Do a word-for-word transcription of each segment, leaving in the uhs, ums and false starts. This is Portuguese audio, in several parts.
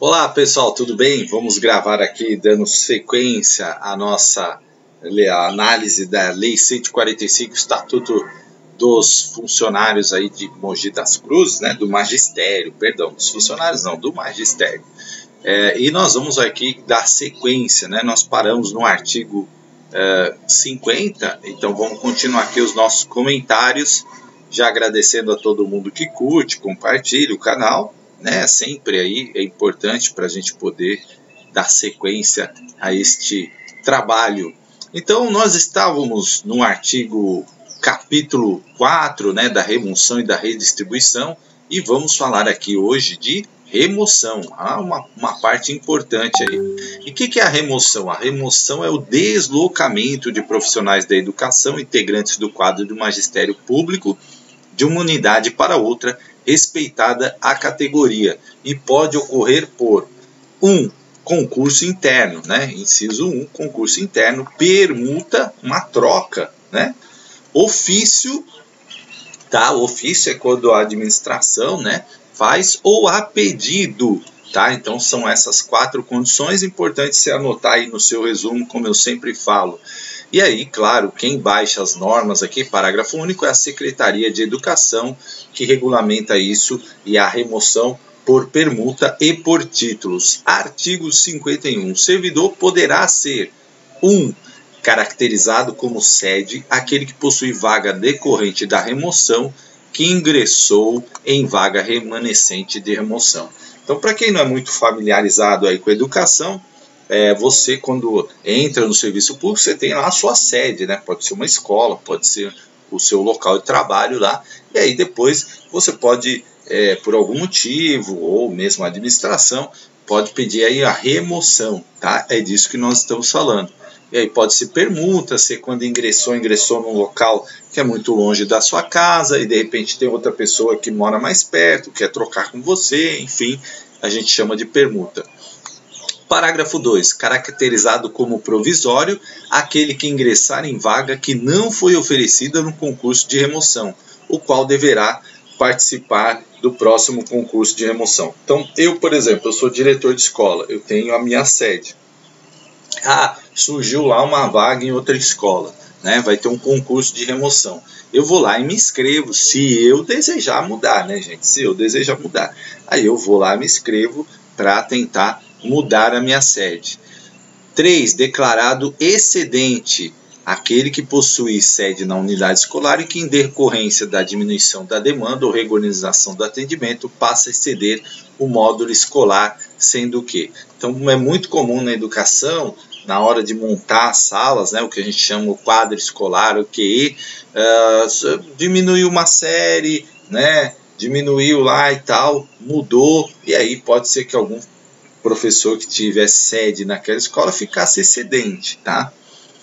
Olá pessoal, tudo bem? Vamos gravar aqui dando sequência à nossa a análise da Lei cento e quarenta e cinco, Estatuto dos Funcionários aí de Mogi das Cruzes, né? Do Magistério, perdão, dos funcionários não, do Magistério. É, e nós vamos aqui dar sequência, né? Nós paramos no artigo é, cinquenta, então vamos continuar aqui os nossos comentários, já agradecendo a todo mundo que curte, compartilha o canal. Né, sempre aí é importante para a gente poder dar sequência a este trabalho. Então nós estávamos no artigo capítulo quatro, né, da remoção e da redistribuição, e vamos falar aqui hoje de remoção, ah, uma, uma parte importante aí. E o que, que é a remoção? A remoção é o deslocamento de profissionais da educação, integrantes do quadro do magistério público, de uma unidade para outra, respeitada a categoria, e pode ocorrer por um concurso interno, né? Inciso um, concurso interno, permuta, uma troca, né? Ofício, tá? Ofício é quando a administração, né, faz, ou a pedido, tá? Então são essas quatro condições, importante você anotar aí no seu resumo, como eu sempre falo. E aí, claro, quem baixa as normas aqui, parágrafo único, é a Secretaria de Educação, que regulamenta isso, e a remoção por permuta e por títulos. Artigo cinquenta e um. O servidor poderá ser um caracterizado como sede aquele que possui vaga decorrente da remoção que ingressou em vaga remanescente de remoção. Então, para quem não é muito familiarizado aí com a educação, É, você, quando entra no serviço público, você tem lá a sua sede, né? Pode ser uma escola, pode ser o seu local de trabalho lá, e aí depois você pode, é, por algum motivo, ou mesmo a administração, pode pedir aí a remoção, tá? É disso que nós estamos falando. E aí pode ser permuta, ser quando ingressou, ingressou num local que é muito longe da sua casa, e de repente tem outra pessoa que mora mais perto, quer trocar com você, enfim, a gente chama de permuta. Parágrafo dois. Caracterizado como provisório aquele que ingressar em vaga que não foi oferecida no concurso de remoção, o qual deverá participar do próximo concurso de remoção. Então, eu, por exemplo, eu sou diretor de escola, eu tenho a minha sede. Ah, surgiu lá uma vaga em outra escola, né? Vai ter um concurso de remoção. Eu vou lá e me inscrevo, se eu desejar mudar, né, gente? Se eu desejar mudar. Aí eu vou lá e me inscrevo para tentar mudar a minha sede. três. Declarado excedente aquele que possui sede na unidade escolar e que, em decorrência da diminuição da demanda ou reorganização do atendimento, passa a exceder o módulo escolar, sendo o quê? Então, é muito comum na educação, na hora de montar as salas, né, o que a gente chama o quadro escolar, o Q E, uh, diminuiu uma série, né, diminuiu lá e tal, mudou, e aí pode ser que algum professor que tivesse sede naquela escola ficasse excedente, tá?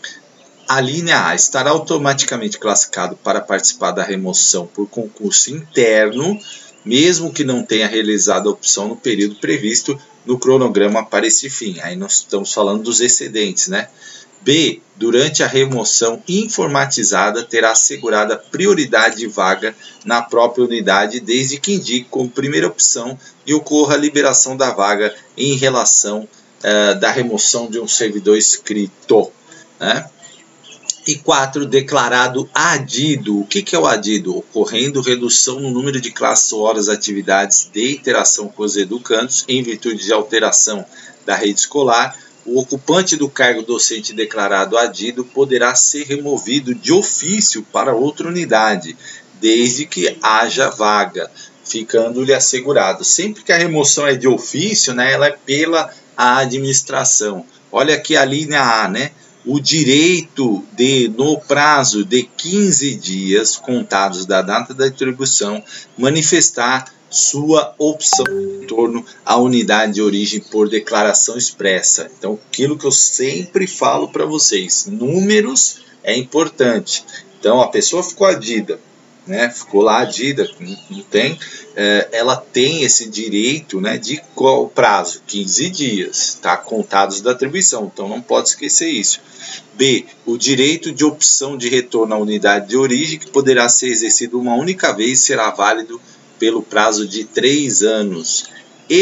A linha A estará automaticamente classificado para participar da remoção por concurso interno, mesmo que não tenha realizado a opção no período previsto no cronograma para esse fim. Aí nós estamos falando dos excedentes, né? B. Durante a remoção informatizada, terá assegurada prioridade de vaga na própria unidade, desde que indique como primeira opção e ocorra a liberação da vaga em relação uh, da remoção de um servidor inscrito, né? E quatro. Declarado adido. O que, que é o adido? Ocorrendo redução no número de classes ou horas atividades de interação com os educandos em virtude de alteração da rede escolar, o ocupante do cargo docente declarado adido poderá ser removido de ofício para outra unidade, desde que haja vaga, ficando-lhe assegurado. Sempre que a remoção é de ofício, né, ela é pela administração. Olha aqui a linha A, né? O direito de, no prazo de quinze dias contados da data da atribuição, manifestar sua opção em torno à unidade de origem por declaração expressa. Então, aquilo que eu sempre falo para vocês, números é importante. Então, a pessoa ficou adida, né? Ficou lá adida, não tem, é, ela tem esse direito, né, de qual prazo? quinze dias, tá? Contados da atribuição, então não pode esquecer isso. B. O direito de opção de retorno à unidade de origem, que poderá ser exercido uma única vez, será válido pelo prazo de três anos. E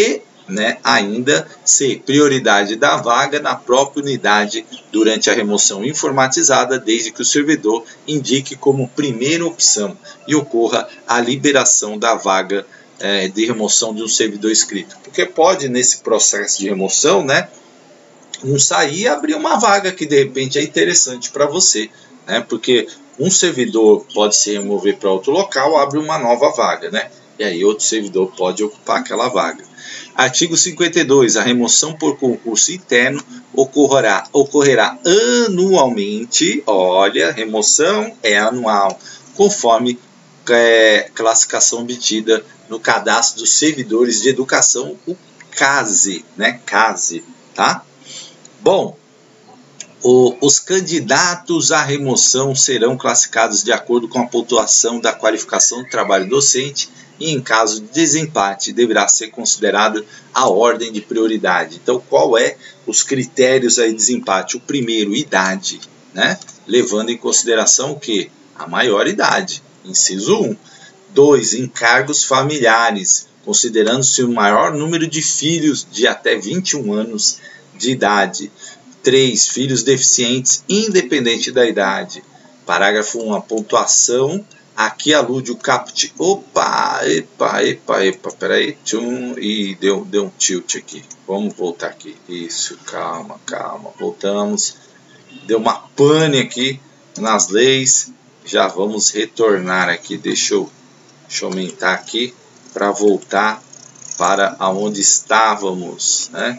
né, ainda C, prioridade da vaga na própria unidade durante a remoção informatizada, desde que o servidor indique como primeira opção e ocorra a liberação da vaga é, de remoção de um servidor escrito. Porque pode, nesse processo de remoção, né, não sair e abrir uma vaga que de repente é interessante para você, né, porque um servidor pode se remover para outro local, abre uma nova vaga, né, e aí outro servidor pode ocupar aquela vaga. Artigo cinquenta e dois. A remoção por concurso interno ocorrerá, ocorrerá anualmente. Olha, remoção é anual, conforme é, classificação obtida no Cadastro dos Servidores de Educação, o CASE, né? CASE, tá? Bom, o, os candidatos à remoção serão classificados de acordo com a pontuação da qualificação do trabalho docente e, em caso de desempate, deverá ser considerado a ordem de prioridade. Então, qual é os critérios aí de desempate? O primeiro, idade, né? Levando em consideração o quê? A maior idade, inciso um. Dois, encargos familiares, considerando-se o maior número de filhos de até vinte e um anos de idade. Três, filhos deficientes, independente da idade. Parágrafo um, a pontuação aqui alude o caput. Opa, epa, epa, epa, peraí, tchum, e deu, deu um tilt aqui. Vamos voltar aqui. Isso, calma, calma, voltamos. Deu uma pane aqui nas leis. Já vamos retornar aqui. Deixa eu, deixa eu aumentar aqui para voltar para onde estávamos, né?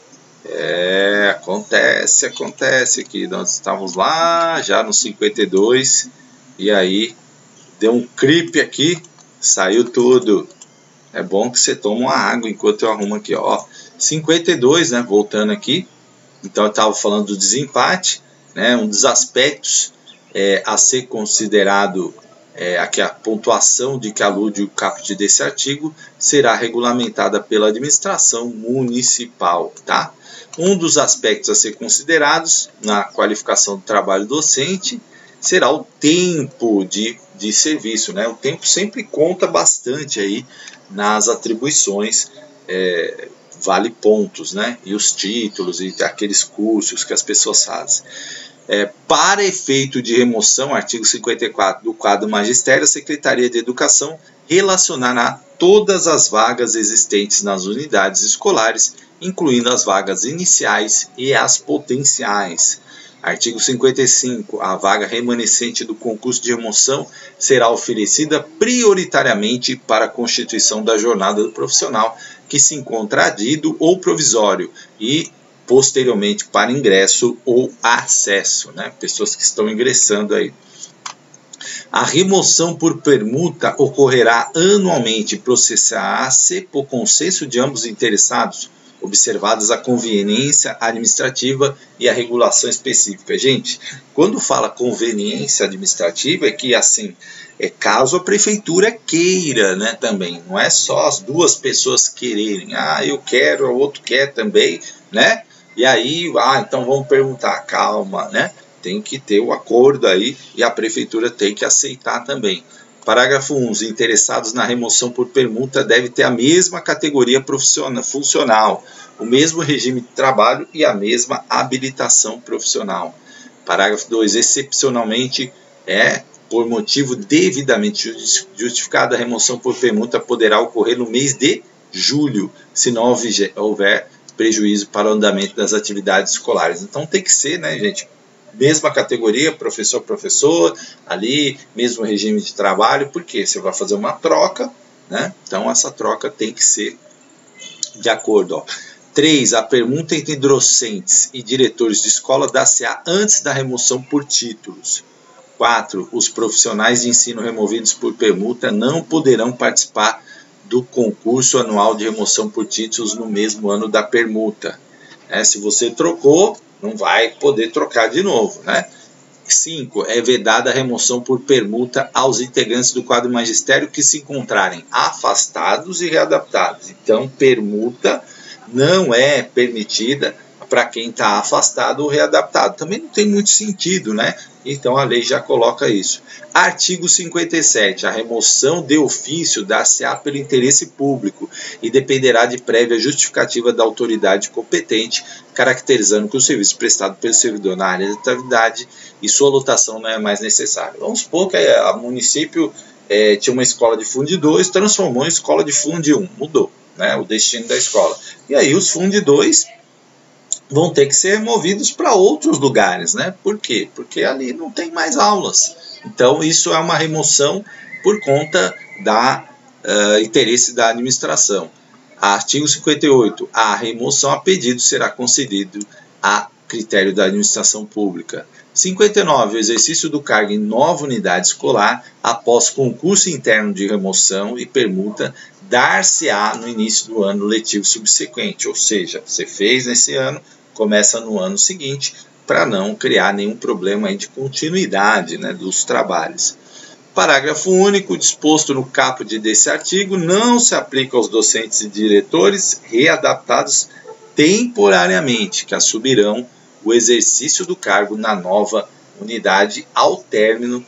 É, acontece, acontece aqui. Nós estávamos lá já no cinquenta e dois e aí deu um creep aqui, saiu tudo. É bom que você toma uma água enquanto eu arrumo aqui, ó. cinquenta e dois, né? Voltando aqui. Então eu estava falando do desempate, né? Um dos aspectos é, a ser considerado é, aqui a pontuação de que alude o caput desse artigo será regulamentada pela administração municipal, tá? Um dos aspectos a ser considerados na qualificação do trabalho docente será o tempo de, de serviço, né? O tempo sempre conta bastante aí nas atribuições, é, vale pontos, né? E os títulos e aqueles cursos que as pessoas fazem. É, para efeito de remoção, artigo cinquenta e quatro do quadro magistério, a Secretaria de Educação relacionará todas as vagas existentes nas unidades escolares, incluindo as vagas iniciais e as potenciais. Artigo cinquenta e cinco. A vaga remanescente do concurso de remoção será oferecida prioritariamente para a constituição da jornada do profissional que se encontra adido ou provisório e posteriormente para ingresso ou acesso, né? Pessoas que estão ingressando aí. A remoção por permuta ocorrerá anualmente, processar-se por consenso de ambos interessados, observadas a conveniência administrativa e a regulação específica. Gente, quando fala conveniência administrativa, é que assim, é caso a prefeitura queira, né, também. Não é só as duas pessoas quererem. Ah, eu quero, o outro quer também, né? E aí, ah, então vamos perguntar, calma, né? Tem que ter o acordo aí e a prefeitura tem que aceitar também. Parágrafo um. Os interessados na remoção por permuta devem ter a mesma categoria profissional, funcional, o mesmo regime de trabalho e a mesma habilitação profissional. Parágrafo dois. Excepcionalmente, é, por motivo devidamente justificado, a remoção por permuta poderá ocorrer no mês de julho, se não houver prejuízo para o andamento das atividades escolares. Então tem que ser, né, gente? Mesma categoria, professor, professor, ali, mesmo regime de trabalho, porque você vai fazer uma troca, né? Então essa troca tem que ser de acordo. três. A permuta entre docentes e diretores de escola dá-se-á antes da remoção por títulos. quatro. Os profissionais de ensino removidos por permuta não poderão participar do concurso anual de remoção por títulos no mesmo ano da permuta. É, se você trocou, não vai poder trocar de novo, né? cinco. É vedada a remoção por permuta aos integrantes do quadro magistério que se encontrarem afastados e readaptados. Então, permuta não é permitida para quem está afastado ou readaptado. Também não tem muito sentido, né? Então a lei já coloca isso. Artigo cinquenta e sete. A remoção de ofício dar-se-á pelo interesse público e dependerá de prévia justificativa da autoridade competente, caracterizando que o serviço prestado pelo servidor na área de atividade e sua lotação não é mais necessária. Vamos supor que o município é, tinha uma escola de Fundo dois, transformou em escola de Fundo um, mudou, né, o destino da escola. E aí os Fundo dois vão ter que ser movidos para outros lugares, né? Por quê? Porque ali não tem mais aulas. Então, isso é uma remoção por conta da uh, interesse da administração. Artigo cinquenta e oito. A remoção a pedido será concedido a critério da administração pública. cinquenta e nove. O exercício do cargo em nova unidade escolar, após concurso interno de remoção e permuta, dar-se-á no início do ano letivo subsequente. Ou seja, você fez nesse ano, começa no ano seguinte, para não criar nenhum problema aí de continuidade, né, dos trabalhos. Parágrafo único. Disposto no caput desse artigo, não se aplica aos docentes e diretores readaptados temporariamente, que assumirão o exercício do cargo na nova unidade ao término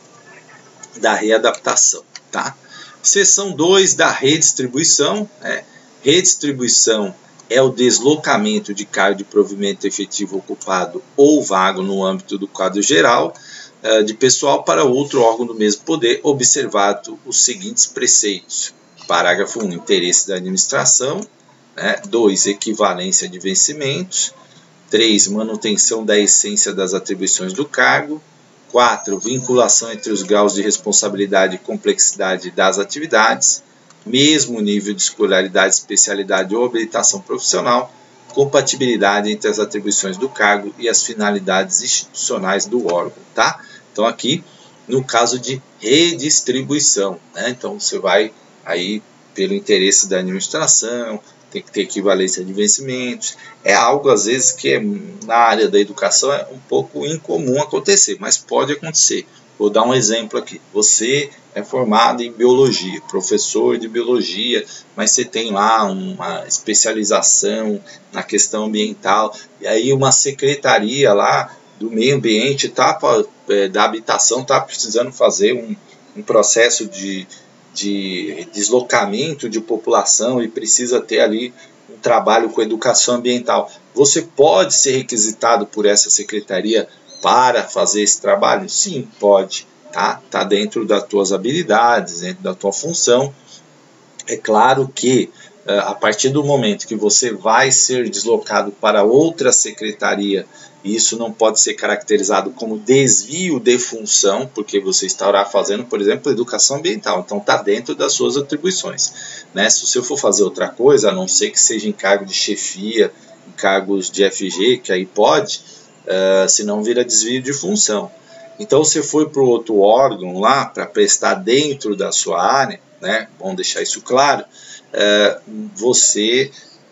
da readaptação. Tá? Seção dois da redistribuição. Né? Redistribuição é o deslocamento de cargo de provimento efetivo ocupado ou vago no âmbito do quadro geral uh, de pessoal para outro órgão do mesmo poder, observado os seguintes preceitos. Parágrafo um. Interesse da administração. Né? dois. Equivalência de vencimentos. três. Manutenção da essência das atribuições do cargo. quatro. Vinculação entre os graus de responsabilidade e complexidade das atividades. Mesmo nível de escolaridade, especialidade ou habilitação profissional. Compatibilidade entre as atribuições do cargo e as finalidades institucionais do órgão. Tá? Então aqui, no caso de redistribuição, né? Então você vai aí pelo interesse da administração, tem que ter equivalência de vencimentos. É algo, às vezes, que é, na área da educação é um pouco incomum acontecer, mas pode acontecer. Vou dar um exemplo aqui. Você é formado em biologia, professor de biologia, mas você tem lá uma especialização na questão ambiental, e aí uma secretaria lá do meio ambiente, tá, é, da habitação, está precisando fazer um, um processo de de deslocamento de população e precisa ter ali um trabalho com educação ambiental. Você pode ser requisitado por essa secretaria para fazer esse trabalho? Sim, pode. Tá? Tá dentro das tuas habilidades, dentro da tua função. É claro que a partir do momento que você vai ser deslocado para outra secretaria, isso não pode ser caracterizado como desvio de função, porque você estará fazendo, por exemplo, educação ambiental, então está dentro das suas atribuições. Né? Se você for fazer outra coisa, a não ser que seja em cargo de chefia, em cargos de F G, que aí pode, uh, senão vira desvio de função. Então você foi para o outro órgão lá, para prestar dentro da sua área, né? Bom deixar isso claro, uh, você...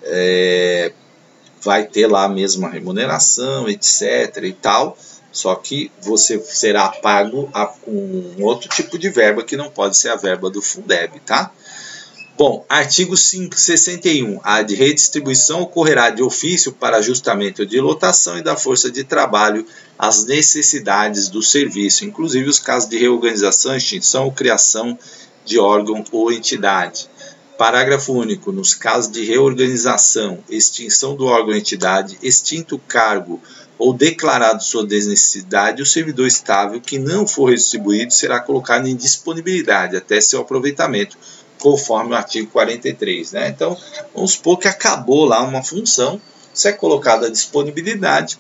É, vai ter lá a mesma remuneração, etc e tal, só que você será pago a, com um outro tipo de verba que não pode ser a verba do Fundeb, tá? Bom, artigo sessenta e um. A de redistribuição ocorrerá de ofício para ajustamento de lotação e da força de trabalho às necessidades do serviço, inclusive os casos de reorganização, extinção ou criação de órgão ou entidade. Parágrafo único. Nos casos de reorganização, extinção do órgão ou entidade, extinto o cargo ou declarado sua desnecessidade, o servidor estável que não for redistribuído será colocado em disponibilidade até seu aproveitamento, conforme o artigo quarenta e três. Né? Então, vamos supor que acabou lá uma função, você é colocado à disponibilidade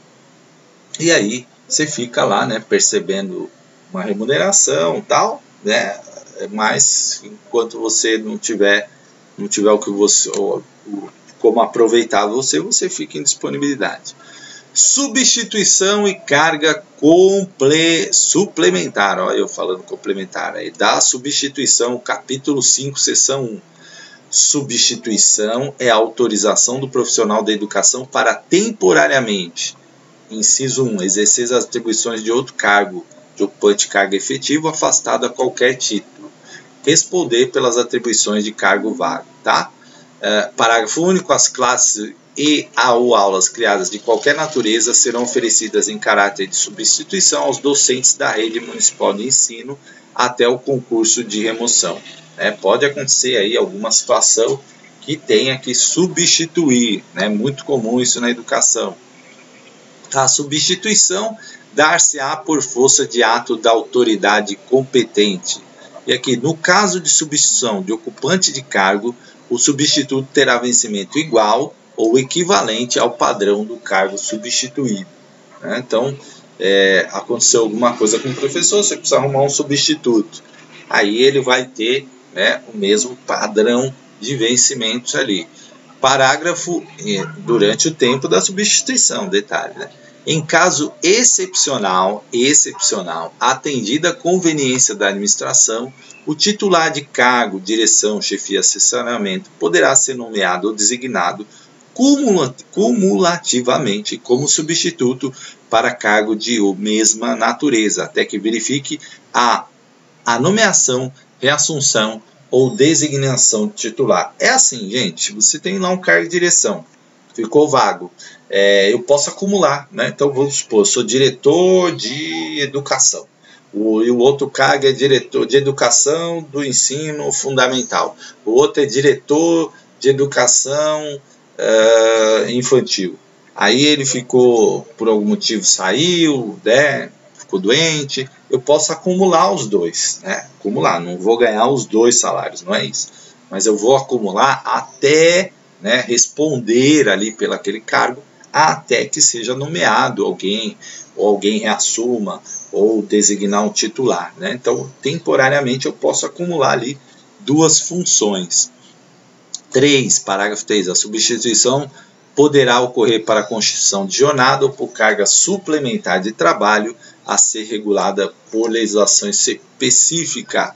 e aí você fica lá, né, percebendo uma remuneração e tal, né? Mas enquanto você não tiver não tiver o que você, ou, o, como aproveitar você, você fica em disponibilidade. Substituição e carga comple, suplementar, olha eu falando complementar, aí, da substituição, capítulo cinco, seção um. Substituição é a autorização do profissional da educação para temporariamente, inciso um, exercer as atribuições de outro cargo, de ocupante de cargo efetivo, afastado a qualquer título. Responder pelas atribuições de cargo vago, tá? É, parágrafo único. As classes e ou aulas criadas de qualquer natureza serão oferecidas em caráter de substituição aos docentes da rede municipal de ensino até o concurso de remoção. É, pode acontecer aí alguma situação que tenha que substituir, né? Muito comum isso na educação. A substituição dar-se-á por força de ato da autoridade competente. E aqui, no caso de substituição de ocupante de cargo, o substituto terá vencimento igual ou equivalente ao padrão do cargo substituído. Né? Então, é, aconteceu alguma coisa com o professor, você precisa arrumar um substituto. Aí ele vai ter, né, o mesmo padrão de vencimentos ali. Parágrafo eh, durante o tempo da substituição, detalhe, né? Em caso excepcional, excepcional, atendida a conveniência da administração, o titular de cargo, direção, chefia, assessoramento poderá ser nomeado ou designado cumulativamente como substituto para cargo de mesma natureza, até que verifique a, a nomeação, reassunção ou designação de titular. É assim, gente, você tem lá um cargo de direção, ficou vago, é, eu posso acumular, né? Então vamos supor, eu sou diretor de educação, o, e o outro cargo é diretor de educação do ensino fundamental, o outro é diretor de educação uh, infantil. Aí ele ficou, por algum motivo saiu, né? Ficou doente, eu posso acumular os dois, né? Acumular, não vou ganhar os dois salários, não é isso, mas eu vou acumular até, né, responder ali pelo aquele cargo, até que seja nomeado alguém, ou alguém reassuma, ou designar um titular, né? Então, temporariamente eu posso acumular ali duas funções. três, parágrafo três, a substituição poderá ocorrer para a constituição de jornada ou por carga suplementar de trabalho a ser regulada por legislação específica.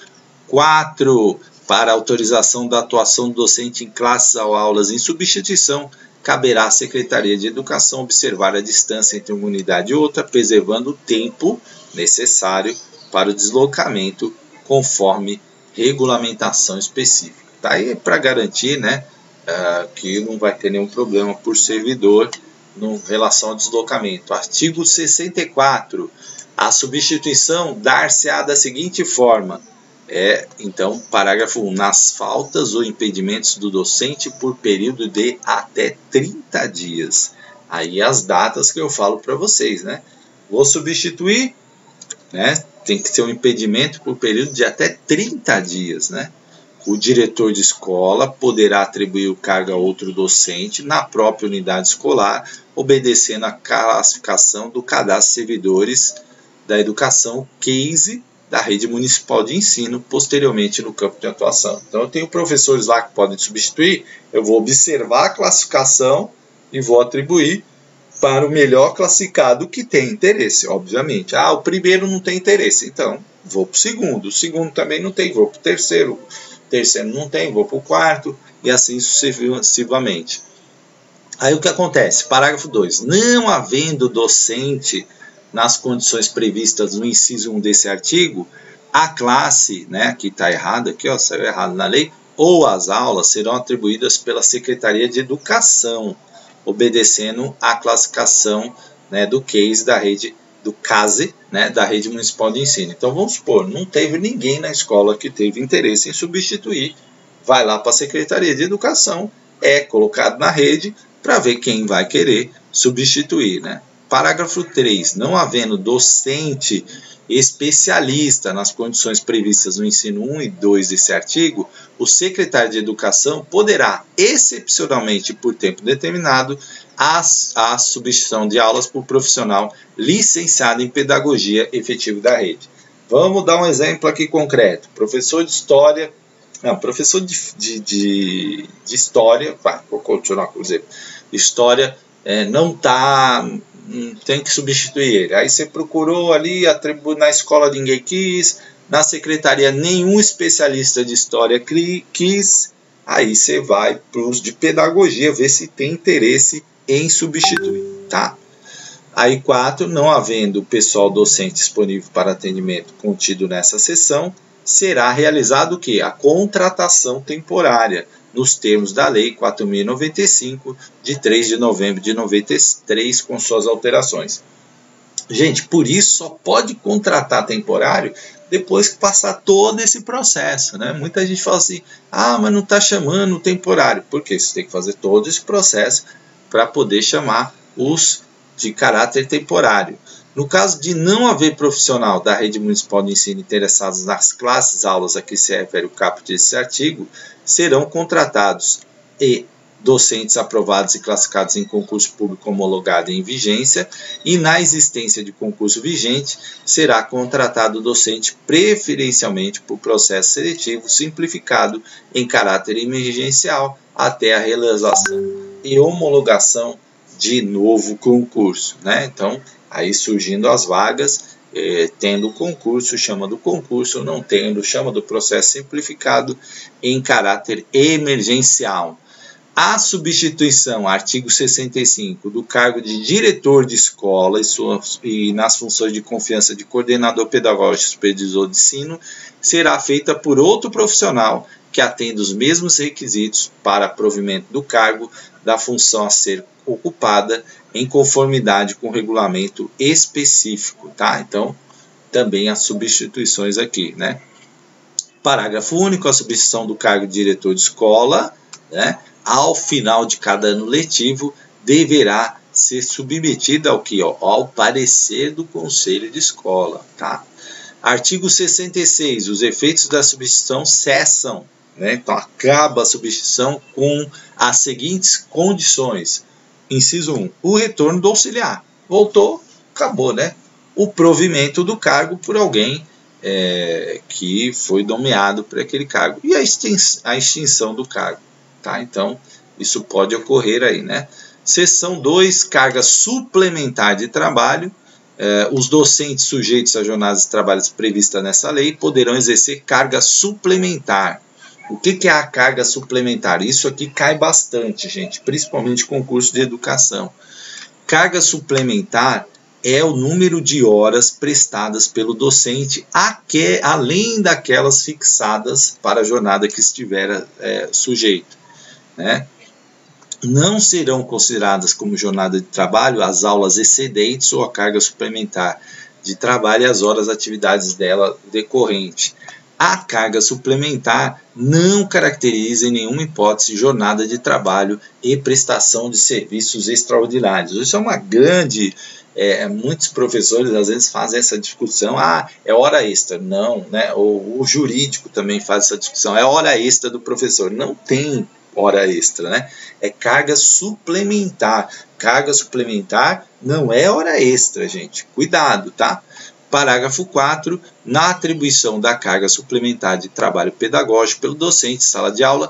quatro. Para autorização da atuação do docente em classes ou aulas em substituição, caberá à Secretaria de Educação observar a distância entre uma unidade e outra, preservando o tempo necessário para o deslocamento conforme regulamentação específica. Tá aí para garantir, né, uh, que não vai ter nenhum problema por servidor em relação ao deslocamento. Artigo sessenta e quatro. A substituição dar-se-á da seguinte forma. É, então, parágrafo um. Nas faltas ou impedimentos do docente por período de até trinta dias. Aí as datas que eu falo para vocês, né? Vou substituir, né? Tem que ser um impedimento por período de até trinta dias, né? O diretor de escola poderá atribuir o cargo a outro docente na própria unidade escolar, obedecendo à classificação do cadastro de servidores da educação, case da rede municipal de ensino, posteriormente no campo de atuação. Então, eu tenho professores lá que podem substituir, eu vou observar a classificação e vou atribuir para o melhor classificado que tem interesse, obviamente. Ah, o primeiro não tem interesse, então vou para o segundo, o segundo também não tem, vou para o terceiro, o terceiro não tem, vou para o quarto, e assim sucessivamente. Aí o que acontece? Parágrafo dois. Não havendo docente nas condições previstas no inciso um desse artigo, a classe, né, que está errado aqui, ó, saiu errado na lei, ou as aulas serão atribuídas pela Secretaria de Educação, obedecendo à classificação, né, do case da rede, do case, né, da rede municipal de ensino. Então vamos supor, não teve ninguém na escola que teve interesse em substituir, vai lá para a Secretaria de Educação, é colocado na rede para ver quem vai querer substituir, né? Parágrafo três. Não havendo docente especialista nas condições previstas no ensino um e dois desse artigo, o secretário de Educação poderá, excepcionalmente por tempo determinado, a, a substituição de aulas por profissional licenciado em pedagogia efetiva da rede. Vamos dar um exemplo aqui concreto. Professor de História, não, professor de, de, de, de História, vai, vou continuar com o exemplo. História é, não está... tem que substituir ele. Aí você procurou ali, atribu na escola ninguém quis, na secretaria nenhum especialista de história quis, aí você vai para os de pedagogia, ver se tem interesse em substituir, tá? Aí quatro, não havendo pessoal docente disponível para atendimento contido nessa seção, será realizado o quê? A contratação temporária nos termos da Lei quatro mil e noventa e cinco, de três de novembro de noventa e três, com suas alterações. Gente, por isso só pode contratar temporário depois que passar todo esse processo, né? Muita gente fala assim, ah, mas não está chamando o temporário. Por quê? Você tem que fazer todo esse processo para poder chamar os de caráter temporário. No caso de não haver profissional da rede municipal de ensino interessados nas classes, aulas a que se refere o caput desse artigo, serão contratados e docentes aprovados e classificados em concurso público homologado em vigência, e na existência de concurso vigente, será contratado docente preferencialmente por processo seletivo simplificado em caráter emergencial até a realização e homologação de novo concurso, né? Então, aí surgindo as vagas, eh, tendo o concurso, chama do concurso, não tendo, chama do processo simplificado em caráter emergencial. A substituição, artigo sessenta e cinco, do cargo de diretor de escola e, suas, e nas funções de confiança de coordenador pedagógico e supervisor de ensino, será feita por outro profissional que atenda os mesmos requisitos para provimento do cargo da função a ser ocupada em conformidade com o regulamento específico, tá? Então, também as substituições aqui, né? Parágrafo único, a substituição do cargo de diretor de escola, né, ao final de cada ano letivo, deverá ser submetida ao que? Ó, ao parecer do conselho de escola, tá? Artigo sessenta e seis, os efeitos da substituição cessam, né? Então, acaba a substituição com as seguintes condições. Inciso um, o retorno do auxiliar. Voltou, acabou, né? O provimento do cargo por alguém é, que foi nomeado para aquele cargo. E a extinção, a extinção do cargo. Tá? Então, isso pode ocorrer aí, né? Seção dois, carga suplementar de trabalho. Eh, os docentes sujeitos a jornadas de trabalho previstas nessa lei poderão exercer carga suplementar. O que, que é a carga suplementar? Isso aqui cai bastante, gente, principalmente concurso de educação. Carga suplementar é o número de horas prestadas pelo docente, aque, além daquelas fixadas para a jornada que estiver é, sujeito, né? Não serão consideradas como jornada de trabalho as aulas excedentes ou a carga suplementar de trabalho e as horas atividades dela decorrente. A carga suplementar não caracteriza em nenhuma hipótese jornada de trabalho e prestação de serviços extraordinários. Isso é uma grande... É, muitos professores às vezes fazem essa discussão, ah, é hora extra. Não, né? O, o jurídico também faz essa discussão, é hora extra do professor. Não tem hora extra, né? É carga suplementar. Carga suplementar não é hora extra, gente. Cuidado, tá? Parágrafo quatro. Na atribuição da carga suplementar de trabalho pedagógico pelo docente em sala de aula,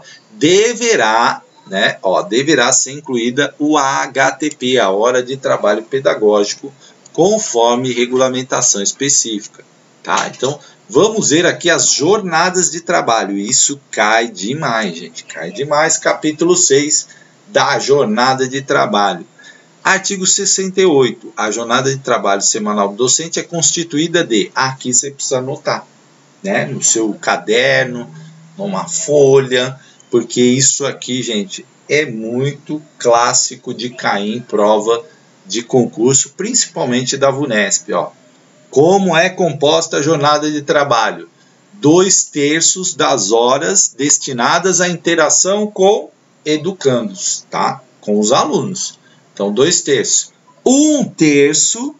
deverá, né, ó, deverá ser incluída o A H T P, a hora de trabalho pedagógico, conforme regulamentação específica. Tá? Então, vamos ver aqui as jornadas de trabalho. Isso cai demais, gente. Cai demais. Capítulo seis da jornada de trabalho. Artigo sessenta e oito. A jornada de trabalho semanal do docente é constituída de... Aqui você precisa anotar, né? No seu caderno, numa folha, porque isso aqui, gente, é muito clássico de cair em prova de concurso, principalmente da VUNESP, ó. Como é composta a jornada de trabalho? Dois terços das horas destinadas à interação com educandos, tá? Com os alunos. Então, dois terços. Um terço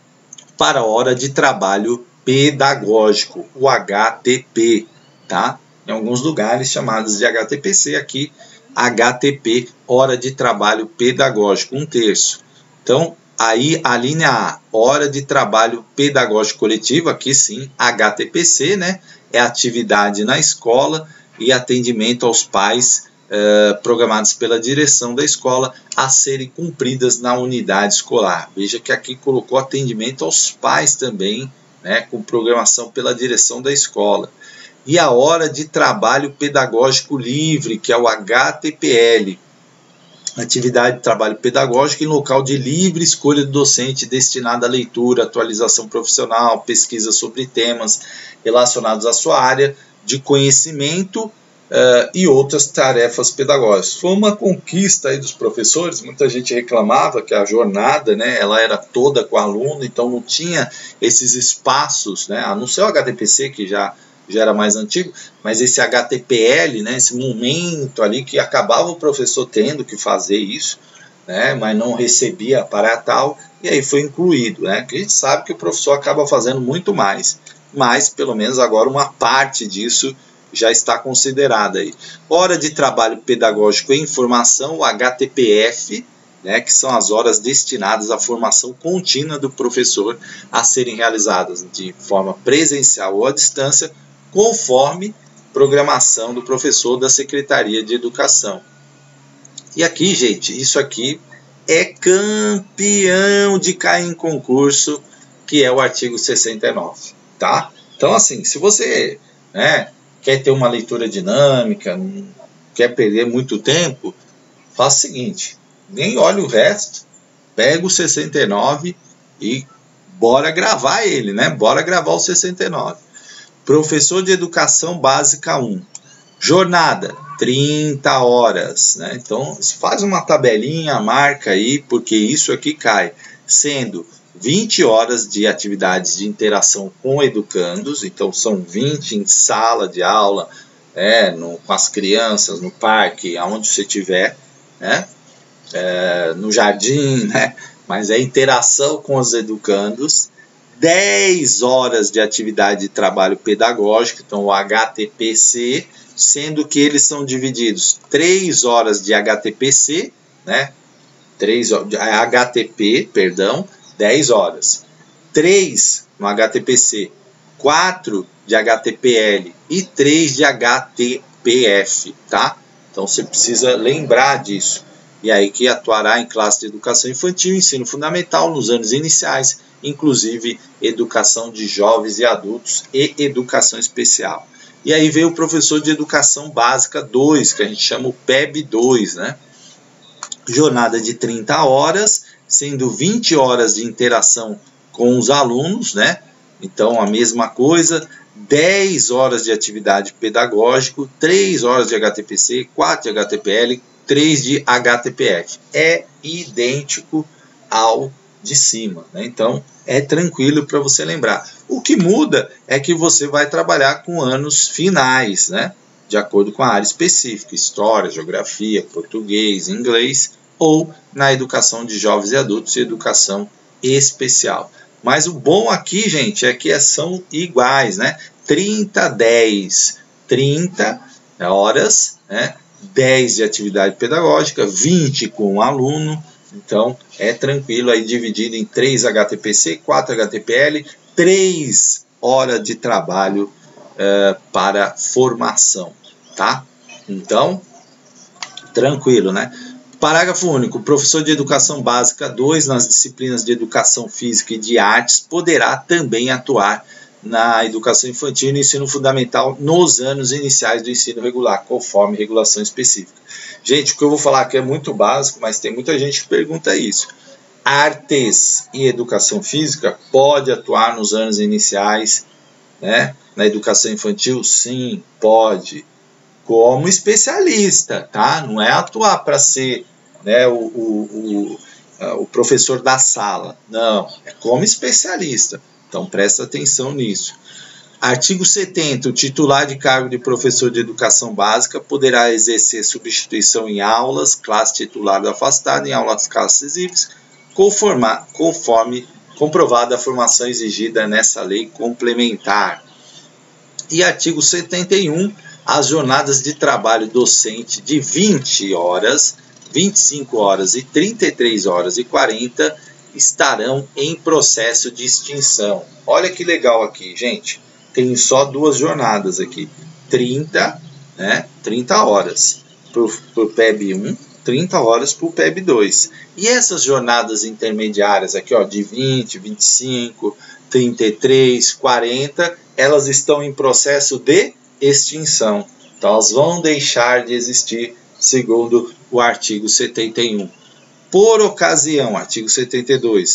para a hora de trabalho pedagógico, o H T P, tá? Em alguns lugares chamados de H T P C, aqui H T P, hora de trabalho pedagógico, um terço. Então, aí a linha A, hora de trabalho pedagógico coletivo, aqui sim, H T P C, né? É atividade na escola e atendimento aos pais eh, programados pela direção da escola a serem cumpridas na unidade escolar. Veja que aqui colocou atendimento aos pais também, né? Com programação pela direção da escola. E a hora de trabalho pedagógico livre, que é o H T P L. Atividade de trabalho pedagógico em local de livre escolha do docente destinada à leitura, atualização profissional, pesquisa sobre temas relacionados à sua área de conhecimento, uh, e outras tarefas pedagógicas. Foi uma conquista aí dos professores, muita gente reclamava que a jornada, né, ela era toda com o aluno, então não tinha esses espaços, né, a não ser o H T P C, que já, já era mais antigo, mas esse H T P L, né, esse momento ali que acabava o professor tendo que fazer isso, né, mas não recebia para tal, e aí foi incluído, né, que a gente sabe que o professor acaba fazendo muito mais, mas pelo menos agora uma parte disso já está considerada aí. Hora de trabalho pedagógico em formação, o H T P F, né, que são as horas destinadas à formação contínua do professor a serem realizadas de forma presencial ou à distância, conforme programação do professor da Secretaria de Educação. E aqui, gente, isso aqui é campeão de cair em concurso, que é o artigo sessenta e nove, tá? Então, assim, se você, né, quer ter uma leitura dinâmica, não quer perder muito tempo, faça o seguinte, nem olhe o resto, pega o sessenta e nove e bora gravar ele, né? Bora gravar o sessenta e nove. Professor de Educação Básica um. Jornada, trinta horas, né? Então, faz uma tabelinha, marca aí, porque isso aqui cai, sendo vinte horas de atividades de interação com educandos, então são vinte em sala de aula, é, no, com as crianças, no parque, aonde você estiver, né? É, no jardim, né? Mas é interação com os educandos, dez horas de atividade de trabalho pedagógico, então o H T P C, sendo que eles são divididos três horas de H T P C, né? três H T P, perdão, dez horas. três no H T P C, quatro de H T P L e três de H T P F, tá? Então você precisa lembrar disso. E aí que atuará em classe de educação infantil, ensino fundamental nos anos iniciais, inclusive educação de jovens e adultos e educação especial. E aí veio o professor de educação básica dois, que a gente chama o P E B dois, né? Jornada de trinta horas, sendo vinte horas de interação com os alunos, né? Então a mesma coisa, dez horas de atividade pedagógica, três horas de H T P C, quatro de H T P L, três de H T P F. É idêntico ao de cima, né? Então é tranquilo para você lembrar. O que muda é que você vai trabalhar com anos finais, né? De acordo com a área específica, história, geografia, português, inglês, ou na educação de jovens e adultos e educação especial. Mas o bom aqui, gente, é que são iguais, né? trinta, dez, trinta horas, né? dez de atividade pedagógica, vinte com o aluno. Então, é tranquilo aí, dividido em três H T P C, quatro H T P L, três horas de trabalho uh, para formação, tá? Então, tranquilo, né? Parágrafo único. O professor de educação básica dois, nas disciplinas de educação física e de artes, poderá também atuar na educação infantil e no ensino fundamental nos anos iniciais do ensino regular, conforme regulação específica. Gente, o que eu vou falar aqui é muito básico, mas tem muita gente que pergunta isso. Artes e educação física pode atuar nos anos iniciais, né? Na educação infantil? Sim, pode. Como especialista, tá? Não é atuar para ser, né, o, o, o, o professor da sala. Não, é como especialista. Então, presta atenção nisso. Artigo setenta. O titular de cargo de professor de educação básica poderá exercer substituição em aulas, classe titular afastada, em aulas classes livres, conforme, conforme comprovada a formação exigida nessa lei complementar. E artigo setenta e um. As jornadas de trabalho docente de vinte horas, vinte e cinco horas e trinta e três horas e quarenta estarão em processo de extinção. Olha que legal aqui, gente. Tem só duas jornadas aqui. trinta, né? trinta horas para o P E B um, trinta horas para o P E B dois. E essas jornadas intermediárias aqui, ó, de vinte, vinte e cinco, trinta e três, quarenta, elas estão em processo de extinção. Então, elas vão deixar de existir, segundo o artigo setenta e um. Por ocasião, artigo setenta e dois,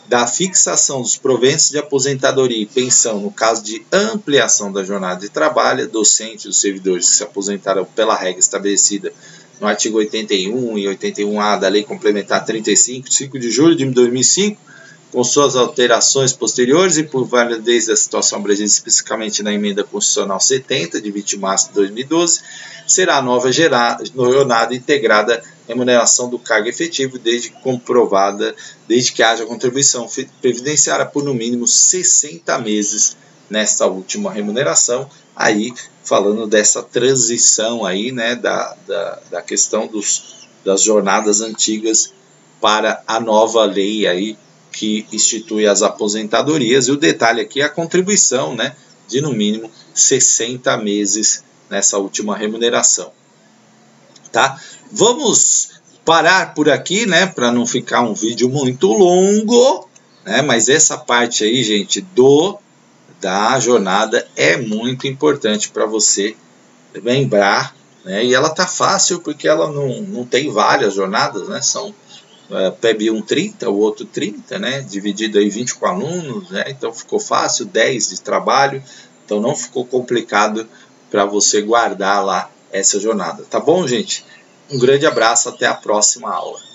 da fixação dos proventos de aposentadoria e pensão no caso de ampliação da jornada de trabalho, docente dos servidores que se aposentaram pela regra estabelecida no artigo oitenta e um e oitenta e um A da Lei Complementar trinta e cinco, cinco de julho de dois mil e cinco, com suas alterações posteriores e por validez da situação abrangida especificamente na Emenda Constitucional setenta, de vinte de março de dois mil e doze, será a nova jornada integrada remuneração do cargo efetivo, desde comprovada, desde que haja contribuição previdenciária por no mínimo sessenta meses nesta última remuneração, aí falando dessa transição aí, né, da, da, da questão dos, das jornadas antigas para a nova lei aí que institui as aposentadorias, e o detalhe aqui é a contribuição, né, de no mínimo sessenta meses nessa última remuneração. Tá? Vamos parar por aqui, né, para não ficar um vídeo muito longo, né, mas essa parte aí, gente, do da jornada é muito importante para você lembrar, né, e ela tá fácil porque ela não, não tem várias jornadas, né, são uh, P E B um trinta, o outro trinta, né, dividido aí vinte com alunos, né, então ficou fácil, dez de trabalho, então não ficou complicado para você guardar lá essa jornada, tá bom, gente? Um grande abraço, até a próxima aula.